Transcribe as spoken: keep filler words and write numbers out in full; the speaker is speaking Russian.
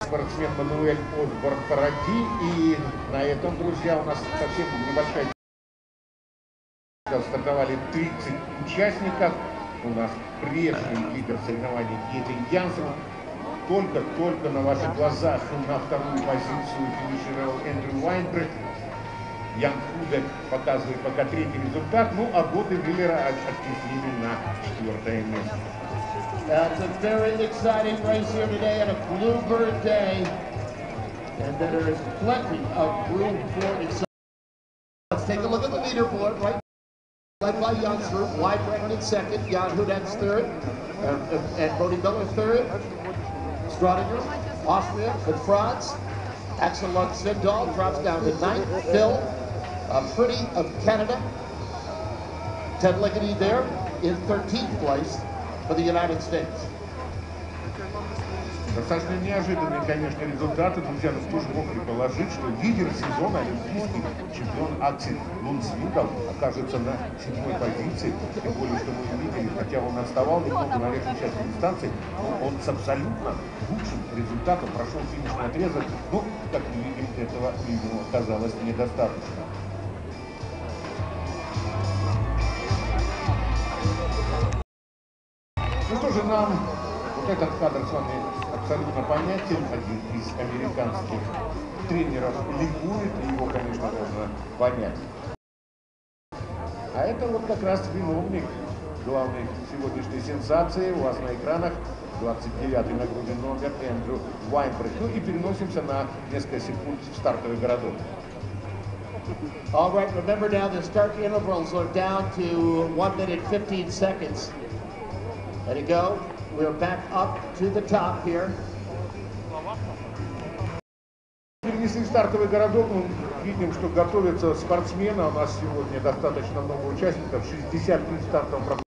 спортсмен Мануэль Осборн-Паради. И на этом, друзья, у нас совсем небольшая... Стартовали тридцать участников. У нас прежний лидер соревнований Етель Янсен. Только-только на ваших глазах на вторую позицию финишировал Эндрю Вайнбрехт. Ян Худек показывает пока третий результат. Ну, а Боты Виллера отчислили на четвертое место. That's a very exciting race here today on a Bluebird day. And there is plenty of room for excitement. Let's take a look at the leaderboard, right? Led by Youngster, Weinbrecht in second, Jan Hudek's third, and, and Brody Miller third. Stradinger, Austria, and France. Axel Lund Sindal drops down to ninth. Phil uh, Pretty of Canada. Ted Liggety there in thirteenth place for the United States. Достаточно неожиданные, конечно, результаты. Друзья, но кто же мог предположить, что лидер сезона, олимпийский чемпион Аксель Лунд Свиндал, окажется на седьмой позиции. Тем более, что мы видели, хотя он отставал немного на верхней части дистанции, но он с абсолютно лучшим результатом прошел финишный отрезок. Ну, как мы видим, этого, видимо, оказалось недостаточно. Ну что же, нам вот этот кадр с вами абсолютно понятен. Один из американских тренеров ликует, и его, конечно, можно понять. А это вот как раз виновник главной сегодняшней сенсации. У вас на экранах двадцать девятый нагрудный номер Эндрю Вайнбрехт. Ну и переносимся на несколько секунд в стартовый городок. All right, remember now the start intervals are down to one minute fifteen seconds. Let it go. We're back up to the top here. Перенесли стартовый городок. Мы видим, что готовятся спортсмены. У нас сегодня достаточно много участников. шестьдесят три стартовых.